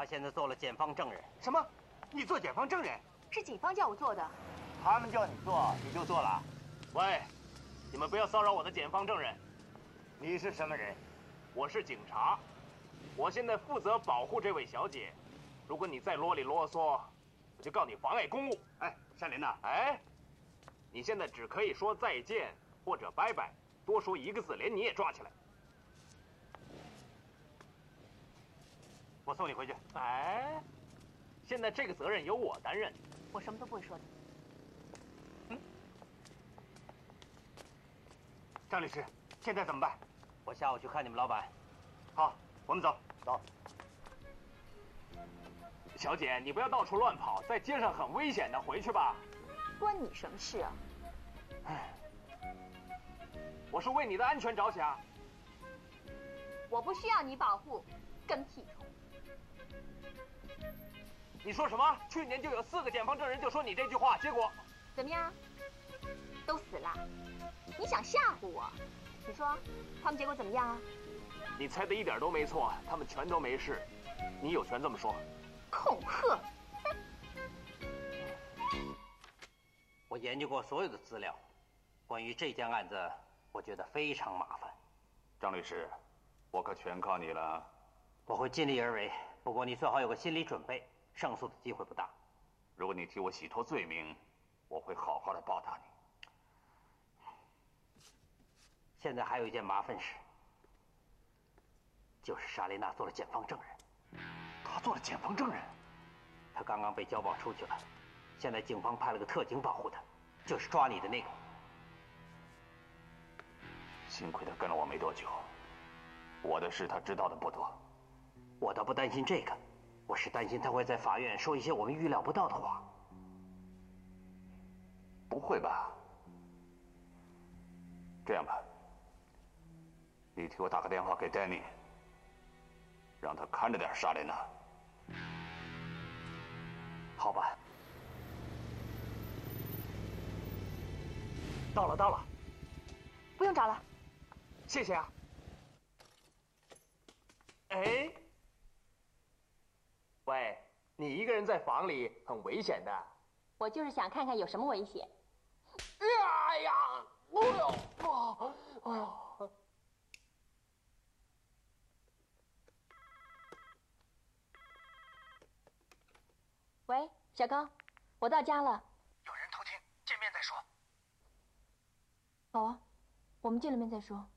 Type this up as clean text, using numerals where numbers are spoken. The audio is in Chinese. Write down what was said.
他现在做了检方证人。 什么？你做检方证人？ 是警方叫我做的。 他们叫你做，你就做了？ 喂，你们不要骚扰我的检方证人。 你是什么人？ 我是警察，我现在负责保护这位小姐。如果你再啰里啰嗦，我就告你妨碍公务。 哎，山林呐， 哎，你现在只可以说再见或者拜拜，多说一个字，连你也抓起来。 我送你回去。 哎，现在这个责任由我担任。 我什么都不会说的。 张律师，现在怎么办？ 我下午去看你们老板。 好，我们走。走。 小姐，你不要到处乱跑，在街上很危险的，回去吧。 关你什么事啊？ 我是为你的安全着想。 我不需要你保护，跟屁虫。 你说什么？去年就有4个检方证人就说你这句话，结果怎么样？都死了？你想吓唬我？你说他们结果怎么样啊？ 你猜的一点都没错，他们全都没事。你有权这么说。 恐吓！ 我研究过所有的资料，关于这件案子，我觉得非常麻烦。 张律师，我可全靠你了。 我会尽力而为，不过你最好有个心理准备，胜诉的机会不大。 如果你替我洗脱罪名，我会好好的报答你。 现在还有一件麻烦事，就是莎莲娜做了检方证人。 他做了检方证人？ 他刚刚被交保出去了，现在警方派了个特警保护他，就是抓你的那个。 幸亏他跟了我没多久，我的事他知道的不多。 我倒不担心这个，我是担心他会在法院说一些我们预料不到的话。 不会吧？这样吧，你替我打个电话给丹尼，让他看着点莎莲娜。 好吧。 到了， 不用找了。 谢谢啊。哎，喂，你一个人在房里很危险的。 我就是想看看有什么危险。 哎呀，哎呦， 喂，小高，我到家了。 有人偷听，见面再说。 好啊，我们见了面再说。